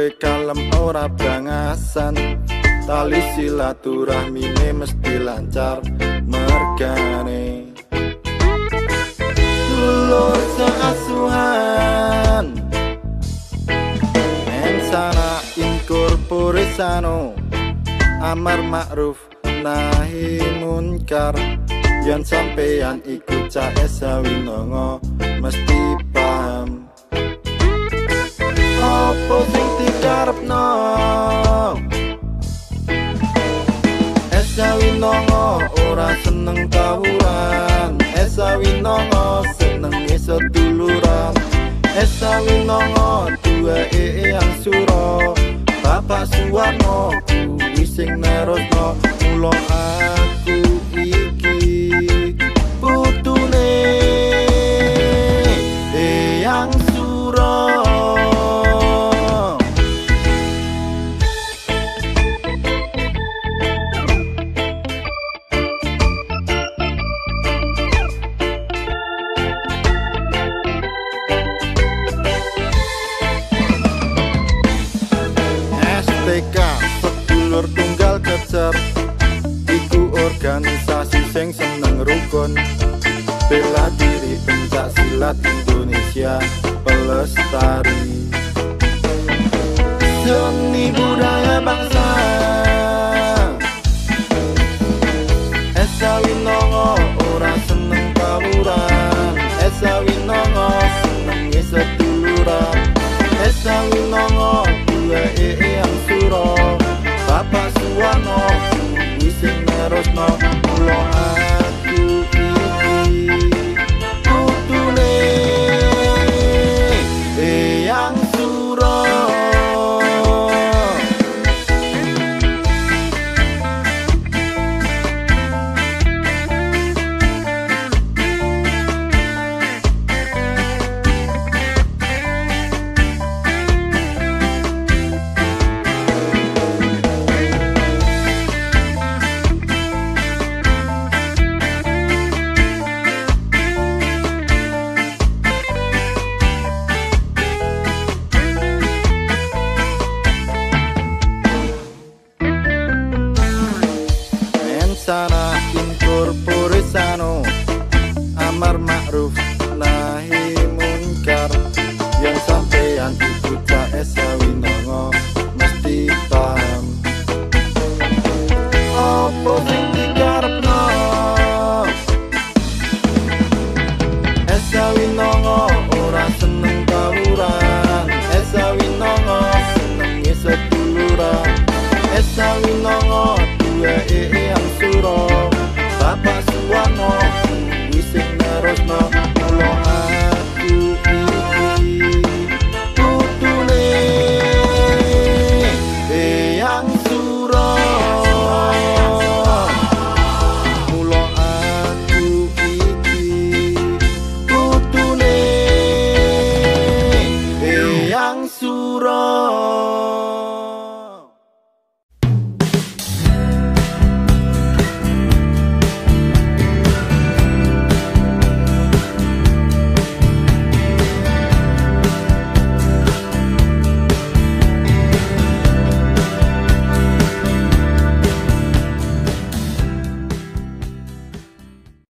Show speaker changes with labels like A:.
A: urip kalem ora brangasan, tali silaturahmine mesti lancar mergane. Dulur seasuhan mensana incorpore sano, amar ma'ruf nahi munkar. Yen sampeyan iku cah sawinanga mesti paham apa sing dikarepno. Sawinanga ora seneng tawuran, sawinanga seneng seduluran. Sawinanga duweke yang sura, Bapak Suwarno kuwi sing nerusno. Mula aku iki putune yang sura. STK sedulur tunggal kecer iku organisasi sing seneng rukun, bela diri pencak silat Indonesia pelestari seni budaya bangsa